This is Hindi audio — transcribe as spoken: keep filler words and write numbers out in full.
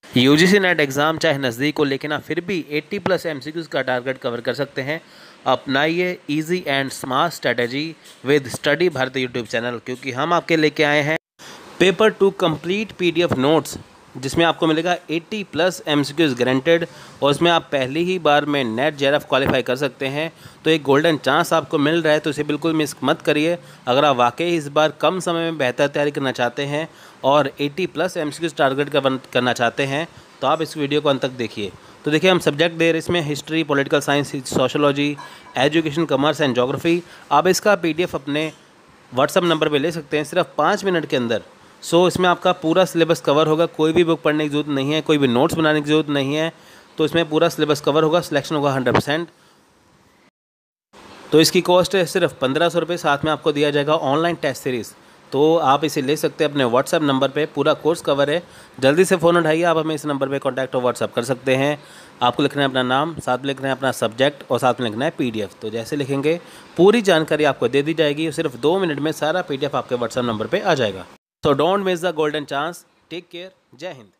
यूजीसी नेट एग्ज़ाम चाहे नज़दीक हो, लेकिन आप फिर भी अस्सी प्लस एमसीक्यूज़ का टारगेट कवर कर सकते हैं। अपनाइए easy and smart strategy with study Bharati YouTube channel, क्योंकि हम आपके लेके आए हैं paper two complete PDF notes, जिसमें आपको मिलेगा अस्सी प्लस एमसीक्यूज़ गारंटेड, और इसमें आप पहली ही बार में नेट जेआरएफ क्वालिफाई कर सकते हैं। तो एक गोल्डन चांस आपको मिल रहा है, तो इसे बिल्कुल मिस मत करिए। अगर आप वाकई इस बार कम समय में बेहतर तैयारी करना चाहते हैं और अस्सी प्लस एमसीक्यूज़ टारगेट करना चाहते हैं, तो आप इस वीडियो को अंत तक देखिए। तो देखिए, हम सब्जेक्ट दे रहे हैं इसमें history, political science, sociology, education, commerce and geography. आप इसका पीडीएफ अपने व्हाट्सअप नंबर पे ले सकते हैं सिर्फ पाँच मिनट के अंदर। सो इसमें आपका पूरा सिलेबस कवर होगा, कोई भी बुक पढ़ने की ज़रूरत नहीं है, कोई भी नोट्स बनाने की ज़रूरत नहीं है। तो इसमें पूरा सिलेबस कवर होगा, सिलेक्शन होगा हंड्रेड परसेंट। तो इसकी कॉस्ट है सिर्फ पंद्रह सौ रुपये, साथ में आपको दिया जाएगा ऑनलाइन टेस्ट सीरीज़। तो आप इसे ले सकते हैं अपने व्हाट्सएप नंबर पे, पूरा कोर्स कवर है। जल्दी से फ़ोन उठाइए, आप हमें इस नंबर पे कांटेक्ट और व्हाट्सएप कर सकते हैं। आपको लिखना है अपना नाम, साथ में लिखना है अपना सब्जेक्ट और साथ में लिखना है पीडीएफ। तो जैसे लिखेंगे पूरी जानकारी आपको दे दी जाएगी और सिर्फ दो मिनट में सारा पीडीएफ आपके व्हाट्सएप नंबर पर आ जाएगा। So don't miss the golden chance. Take care. जय हिंद।